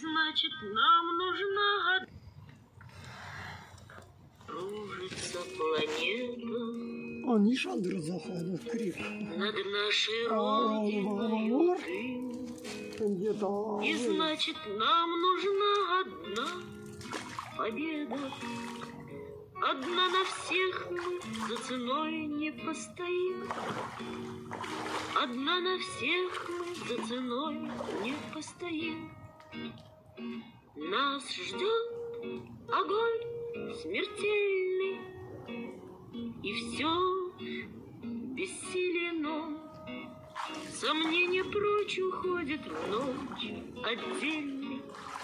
значит, нам нужна кружится планета. Он не шандр заходит в крик. Над нашей родиной и значит, нам нужна одна победа. Одна на всех мы за ценой не постоим. Одна на всех мы за ценой не постоим. Нас ждет огонь смертельный, и все бессилено. Сомнения прочь уходят в ночь отдельный.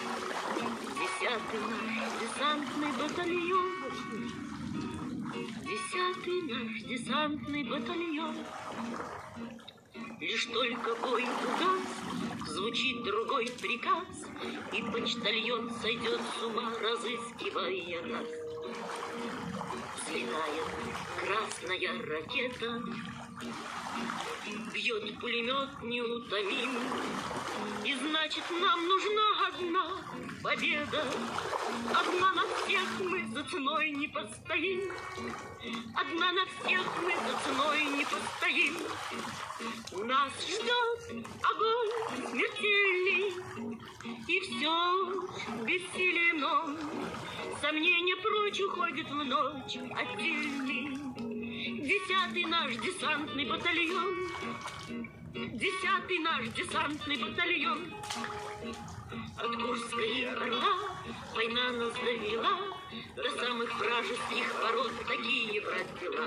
10-й наш десантный батальон, 10-й наш десантный батальон. Лишь только бой угас, звучит другой приказ, и почтальон сойдет с ума, разыскивая нас. Взлетает красная ракета, бьет пулемет неутомим, и значит, нам нужна одна победа. Одна на всех мы за ценой не постоим. Одна на всех мы за ценой не постоим. Нас ждет огонь смертельный, и все бессилено. Сомнения прочь уходят в ночь отдельный. 10-й наш десантный батальон, 10-й наш десантный батальон. От Курской Орла война нас довела до самых вражеских ворот, такие брать дела.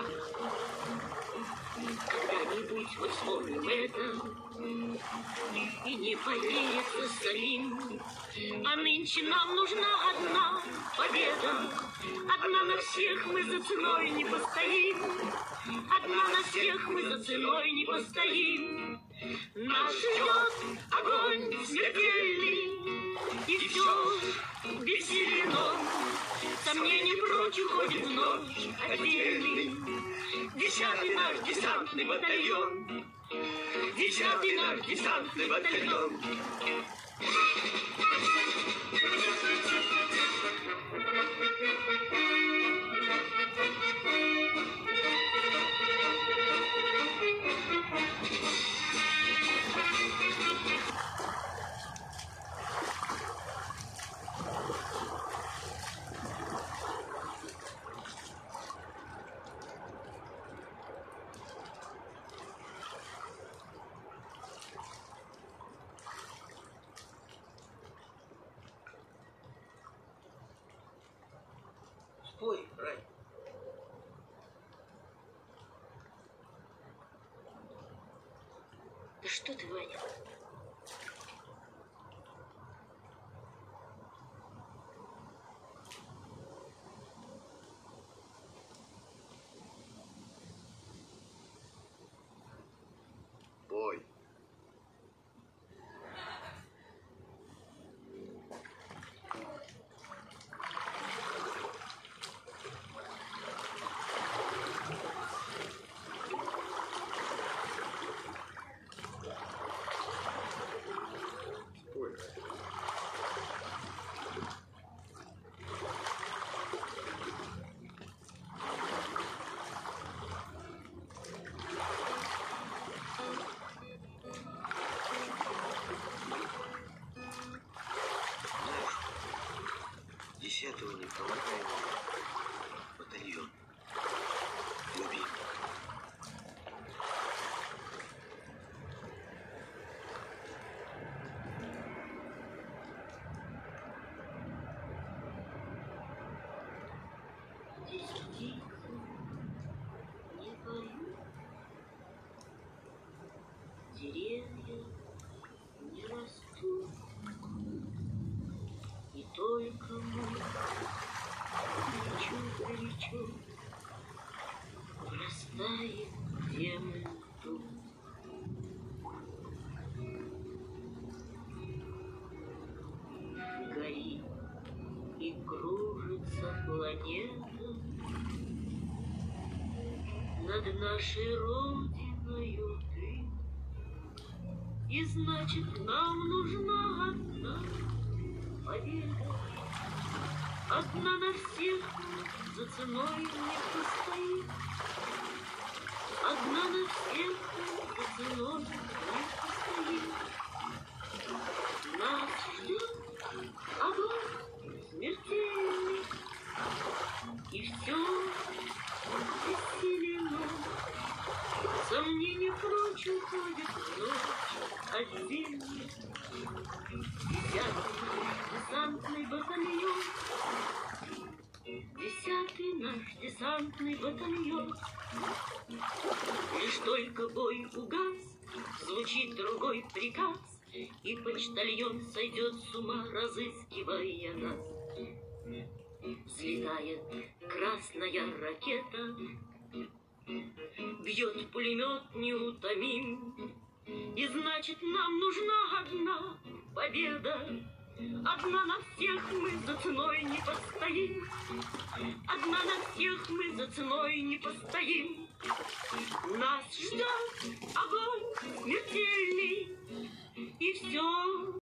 Когда-нибудь мы вспомним это и не поверится самим. А нынче нам нужна одна победа. Одна на всех мы за ценой не постоим. Одна на всех мы за ценой не постоим. Нас ждет огонь смертельный, и все бессилено. Сомнения прочь уходит в ночь отдельный. 10-й наш десантный батальон, 10-й наш десантный батальон. Спой, Рай. Да что ты, Ваня? Пой. Этого не помогает батальон. Люби. Здесь птицы не поют, деревья не растут, и только мы горячо растает земля тут. Горит и кружится планета над нашей родиною ты. И значит, нам нужна одна победа. Одна на всех за ценой не постоит. Одна на всех за ценой не постоит. Нас ждет огонь смертельный, и все бессиленно. Сомнения прочь уходят в ночь отдельно. Десятый десантный батальон, десятый наш десантный батальон. Лишь только бой угас, звучит другой приказ, и почтальон сойдет с ума, разыскивая нас. Взлетает красная ракета, бьет пулемет неутомим, и значит нам нужна одна победа. Одна на всех мы за ценой не постоим. Одна на всех мы за ценой не постоим. Нас ждет огонь смертельный, и все